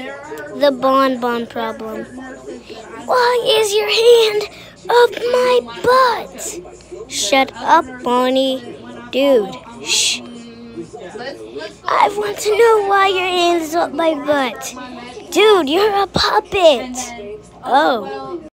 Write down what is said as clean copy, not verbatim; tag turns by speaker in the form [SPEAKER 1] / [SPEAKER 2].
[SPEAKER 1] The bonbon problem. Why is your hand up my butt? Shut up, Bonnie. Dude, shh. I want to know why your hand is up my butt. Dude, you're a puppet. Oh.